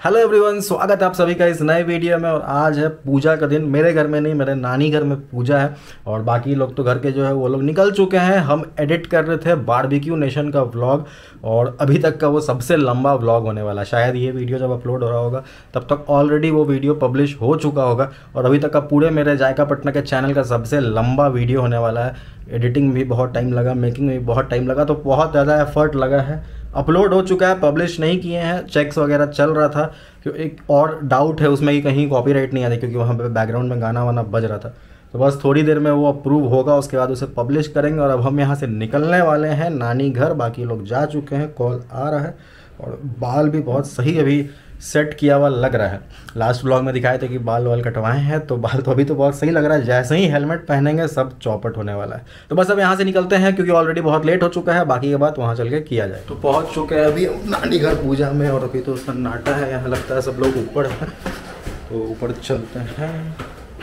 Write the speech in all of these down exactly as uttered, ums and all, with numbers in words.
Hello everyone, स्वागत है आप सभी का इस नए वीडियो में। और आज है पूजा का दिन। मेरे घर में नहीं, मेरे नानी घर में पूजा है और बाकी लोग तो घर के जो है वो लोग निकल चुके हैं। हम एडिट कर रहे थे बारबेक्यू नेशन का व्लॉग और अभी तक का वो सबसे लंबा व्लॉग होने वाला है। शायद ये वीडियो जब अपलोड हो रहा होगा तब तक ऑलरेडी वो वीडियो पब्लिश हो चुका होगा और अभी तक का पूरे मेरे जायका पटना के चैनल का सबसे लंबा वीडियो होने वाला है। एडिटिंग में भी बहुत टाइम लगा, मेकिंग में भी बहुत टाइम लगा, तो बहुत ज़्यादा एफर्ट लगा है। अपलोड हो चुका है, पब्लिश नहीं किए हैं, चेक्स वगैरह चल रहा था। क्यों एक और डाउट है उसमें कि कहीं कॉपीराइट नहीं आ रही, क्योंकि वहाँ पे बैकग्राउंड में गाना वाना बज रहा था। तो बस थोड़ी देर में वो अप्रूव होगा, उसके बाद उसे पब्लिश करेंगे। और अब हम यहाँ से निकलने वाले हैं नानी घर। बाकी लोग जा चुके हैं, कॉल आ रहा है और बाल भी बहुत सही अभी सेट किया हुआ लग रहा है। लास्ट व्लॉग में दिखाए थे कि बाल वाल कटवाए हैं, तो बाल तो अभी तो बहुत सही लग रहा है। जैसे ही हेलमेट पहनेंगे सब चौपट होने वाला है। तो बस अब यहाँ से निकलते हैं क्योंकि ऑलरेडी बहुत लेट हो चुका है। बाकी की बात वहाँ चल के किया जाए। तो पहुँच चुके हैं अभी नानी घर पूजा में और अभी तो सन्नाटा है, यहाँ लगता है सब लोग ऊपर है, तो ऊपर चलते हैं।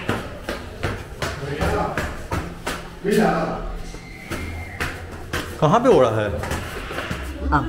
कहाँ पे ओढ़ा है? हाँ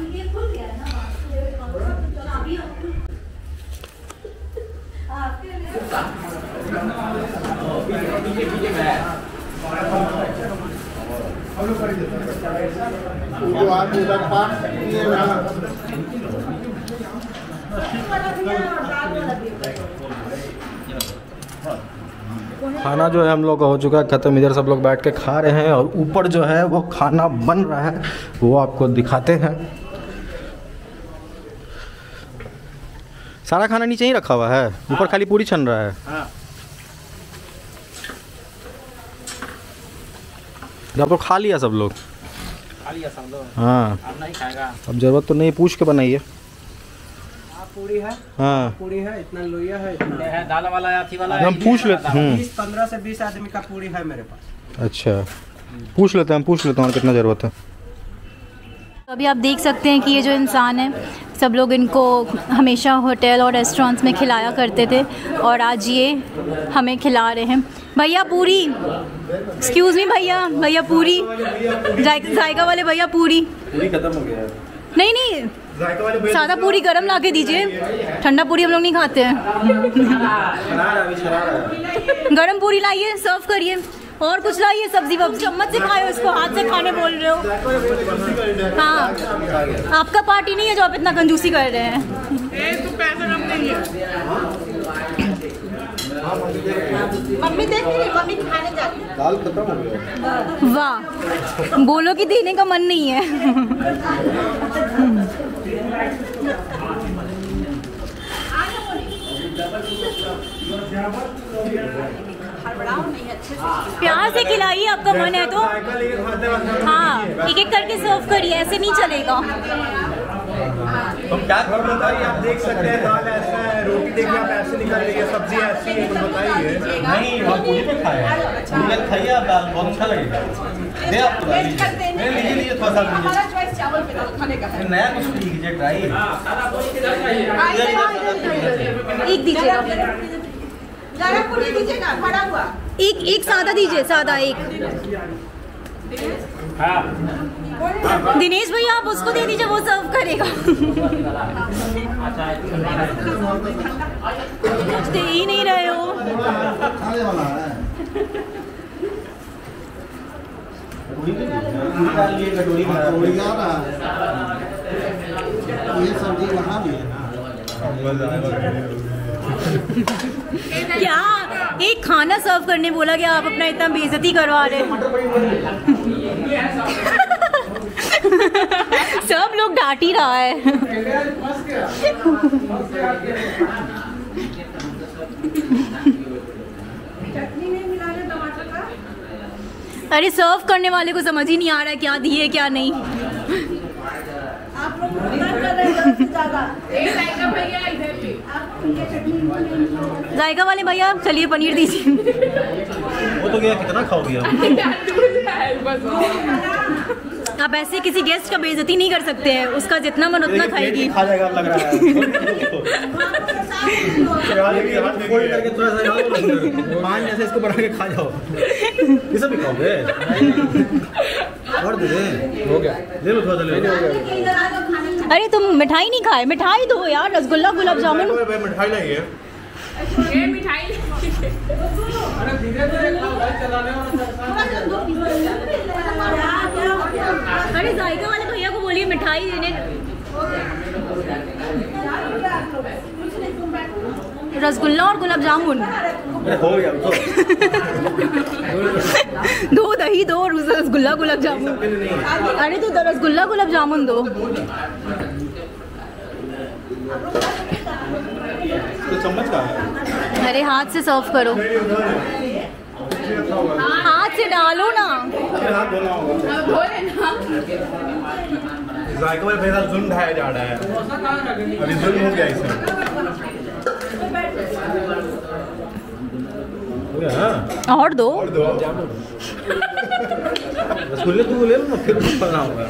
खाना जो है हम लोग का हो चुका है खत्म। इधर सब लोग बैठ के खा रहे हैं और ऊपर जो है वो खाना बन रहा है, वो आपको दिखाते हैं। सारा खाना नीचे ही रखा हुआ है, ऊपर खाली पूरी छन रहा है। हाँ। अब तो खा लिया सब लोग, खा लिया सब लोग। हाँ, अब नहीं खाएगा। अब जरूरत तो नहीं, पूछ के बनाइए। पूरी है। हाँ, पूरी है, इतना लोया है, इतना है, दाल वाला या थी वाला हम पूछ लेते हैं। बीस पंद्रह से बीस आदमी का पूरी है मेरे पास। अच्छा, पूछ लेते हैं, हम पूछ लेते हैं और कितना ज़रूरत है। अभी आप देख सकते हैं कि ये जो इंसान है, सब लोग इनको हमेशा होटल और रेस्टोरेंट्स में खिलाया करते थे और आज ये हमें खिला रहे हैं। भैया पूरी, एक्सक्यूज़ मी भैया, भैया पूरी, जायका वाले भैया पूरी। पूरी खत्म हो गया है। नहीं नहीं, सादा पूरी गरम ला के दीजिए, ठंडा पूरी हम लोग नहीं खाते हैं। गरम पूरी लाइए, सर्व करिए और कुछ लाइए, सब्जी वब्जी। चम्मच से खाओ इसको, हाथ से खाने बोल रहे हो। हाँ, आपका पार्टी नहीं है जो आप इतना कंजूसी कर रहे हैं। तो पैसा कम नहीं है। मम्मी देख रही, मम्मी खाने जाती है। दाल खत्म हो गया। वाह, बोलो कि देने का मन नहीं है। प्यार से खिलाइए, आपका मन है तो। हाँ, एक एक करके सर्व करिए, ऐसे नहीं चलेगा। तो क्या घर बताइए, आप देख सकते हैं दाल ऐसा है, रोटी देखिए आप ऐसे निकाल रही है, सब्जी ऐसी है, कुछ बताइए। नहीं, हम पूरी पे खाए हैं, पूरी खाइए आप, दाल बहुत अच्छा लगेगा। दे आप मेरे लीजिए लीजिए थोड़ा सा हमारा चॉइस चावल पे दाल खाने का है। नया कुछ लीजिए, ट्राई। एक दीजिएगा, जरा पूरी दीजिएगा, खड़ा हुआ। एक एक सादा दीजिए, सादा एक। दिनेश भैया आप उसको दे दीजिए, वो सर्व करेगा। कुछ दे ही नहीं रहे हो। ये सब्जी वहाँ भी है ना। क्या एक खाना सर्व करने बोला कि आप अपना इतना बेइज्जती करवा रहे हैं। सब लोग डांट ही रहा है। अरे सर्व करने वाले को समझ ही नहीं आ रहा है क्या दिए क्या नहीं। आप लोग कर रहे हैं ज़्यादा। जायका वाले भैया चलिए पनीर दीजिए। वो तो गया, कितना खाओगे आप ऐसे किसी गेस्ट का बेइज्जती नहीं कर सकते हैं, उसका जितना मन उतना खाएगी। खा जाएगा लग रहा है। पान जैसे इसको बना के खा जाओ। ये सब भी खाओगे? और दे दे, हो गया, ले लो थोड़ा सा, ले लो। अरे तुम मिठाई नहीं खाए, मिठाई दो यार, रसगुल्ला गुलाब जामुन। मिठाई नहीं है ये मिठाई अरे जायका वाले भैया को बोलिए मिठाई देने। रसगुल्ला और गुलाब जामुन हो गया तो। दो दही दो रसगुल्ला गुलाब जामुन। अरे तो रसगुल्ला गुलाब जामुन दो। तो चम्मच का है। अरे हाथ से सर्व करो, हाथ से डालो ना। हाथ धोना होगा। जायका वाले भैया जुल्म ढाया जा रहा है, अभी जुल्म हो गया इसमें। हो गया ना? और दो और दो रसगुल्ले तो ले लो ना, फिर कुछ करना होगा।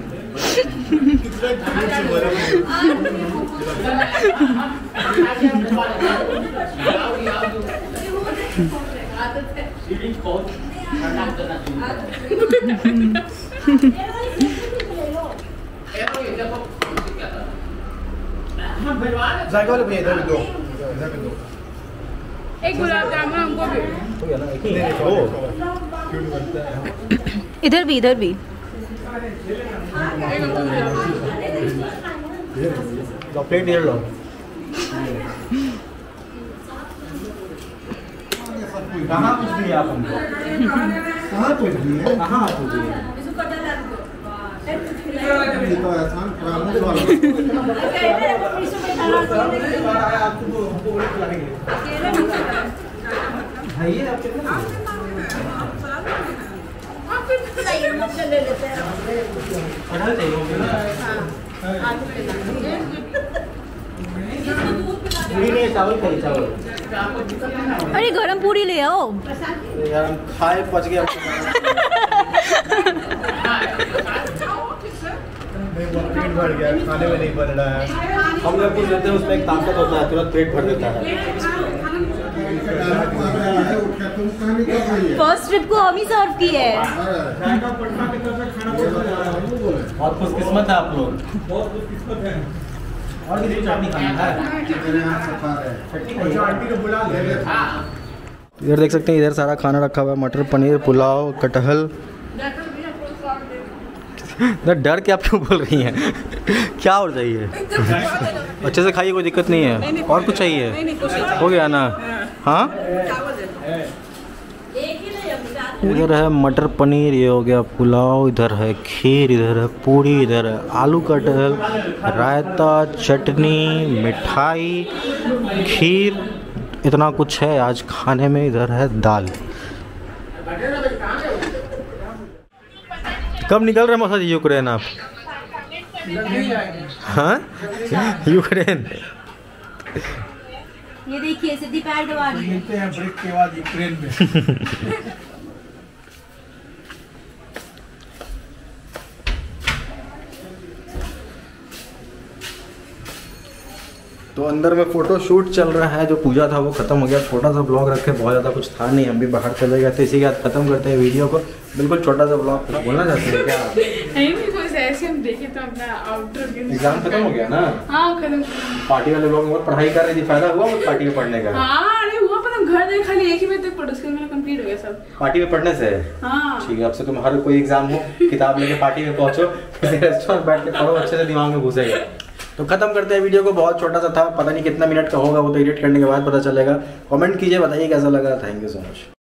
जायका वाले भैया इधर भी दो, इधर भी दो। एक गुलाब जामुन हमको भी। हो गया ना? एक ही दो। इधर भी, इधर भी। प्लेट इधर लो। कहाँ कुछ दिए आप हमको? कहाँ कुछ दिए? कहाँ कुछ दिए? चावल खाइए चावल। अरे गरम पूरी ले आओ यार, हम खाए पच गया। पेट भर गया, खाने में नहीं बन रहा है। हम लोग कुछ लेते हैं, उसमें एक ताकत होता है, तुरंत पेट भर देता है। फर्स्ट ट्रिप को हम ही सर्व की है। बहुत खुशकिस्मत है आप लोग, बहुत खुशकिस्मत है। और किसी चटनी खानी है? इधर देख सकते हैं, इधर सारा खाना रखा हुआ है, मटर पनीर, पुलाव, कटहल। डर के आप क्यों बोल रही हैं? क्या और चाहिए? अच्छे से खाइए, कोई दिक्कत नहीं है। और कुछ चाहिए? हो गया ना? हाँ, इधर है मटर पनीर, ये हो गया पुलाव, इधर है खीर, इधर है पूरी, इधर है आलू कटहल, रायता, चटनी, मिठाई, खीर, इतना कुछ है आज खाने में। इधर है दाल। कब निकल रहे मौसा जी यूक्रेन आप? हाँ, यूक्रेन। ये देखिए सीधी पैर दबा रही है। मिलते हैं ब्रेक के बाद यूक्रेन में। तो अंदर में फोटो शूट चल रहा है, जो पूजा था वो खत्म हो गया। छोटा सा ब्लॉग रखे, बहुत ज़्यादा कुछ था नहीं, हम भी बाहर चले गए थे, इसी के साथ खत्म करते हैं वीडियो को। बिल्कुल छोटा सा ब्लॉग। कुछ बोलना चाहते हैं क्या? नहीं नहीं, कुछ ऐसे हम देखे तो अपना आउटडोर एग्जाम खत्म हो गया ना? हाँ खत्म। पार्टी वाले लोग बहुत पढ़ाई कर रही थी, फायदा हुआ वो पार्टी में पढ़ने का? हाँ अरे हुआ, पर हम घर गए खाली एक ही बजे तक पढ़ो, उसके बाद मेरा कंप्लीट हो गया सब। पार्टी में पढ़ने से? हाँ ठीक है, अब से तुम हर कोई एग्जाम हो किताब लेके पार्टी में पहुंचो, रेस्टोरेंट बैठ के पढ़ो, अच्छे से दिमाग में घुसेगा। तो खत्म करते हैं वीडियो को, बहुत छोटा सा था, पता नहीं कितना मिनट का होगा, वो तो एडिट करने के बाद पता चलेगा। कमेंट कीजिए, बताइए कैसा लगा। Thank you so much.